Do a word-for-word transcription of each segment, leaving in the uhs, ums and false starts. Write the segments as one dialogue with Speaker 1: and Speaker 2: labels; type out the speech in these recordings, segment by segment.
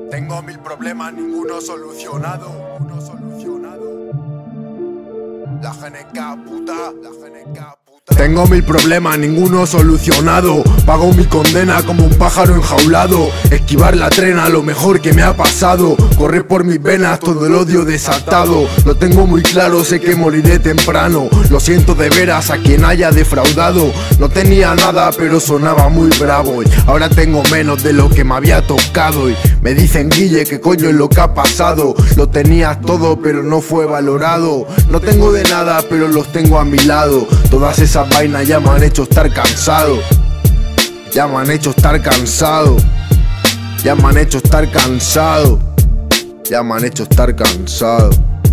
Speaker 1: Tengo mil problemas, ninguno solucionado, ninguno solucionado. La G N K puta, la G N K puta. Tengo mil problemas, ninguno solucionado. Pago mi condena como un pájaro enjaulado. Esquivar la trena, lo mejor que me ha pasado. Correr por mis venas todo el odio desatado. Lo tengo muy claro, sé que moriré temprano. Lo siento de veras a quien haya defraudado. No tenía nada pero sonaba muy bravo, y ahora tengo menos de lo que me había tocado. Y me dicen Guille, ¿qué coño es lo que ha pasado? Lo tenías todo pero no fue valorado. No tengo de nada pero los tengo a mi lado. Todas esas vainas ya me han hecho estar cansado. Ya me han hecho estar cansado. Ya me han hecho estar cansado. Ya me han hecho estar cansado.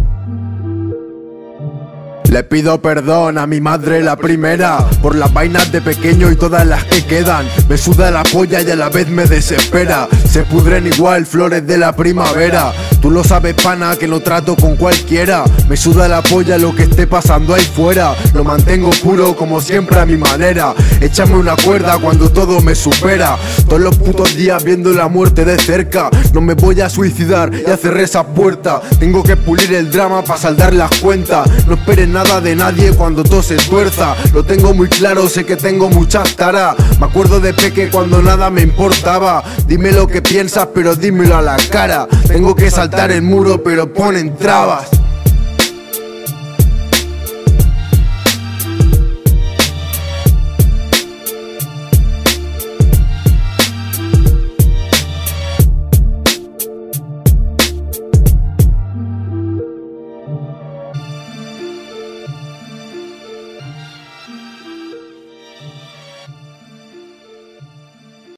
Speaker 1: Le pido perdón a mi madre la primera por las vainas de pequeño y todas las que quedan. Me suda la polla y a la vez me desespera. Se pudren igual flores de la primavera. Tú lo sabes, pana, que no trato con cualquiera. Me suda la polla lo que esté pasando ahí fuera. Lo mantengo puro como siempre a mi manera. Échame una cuerda cuando todo me supera. Todos los putos días viendo la muerte de cerca. No me voy a suicidar, ya cerré esa puerta. Tengo que pulir el drama para saldar las cuentas. No esperes nada de nadie cuando todo se tuerza. Lo tengo muy claro, sé que tengo muchas taras. Me acuerdo de peque cuando nada me importaba. Dime lo que piensas pero dímelo a la cara. Tengo que saltar el muro pero ponen trabas.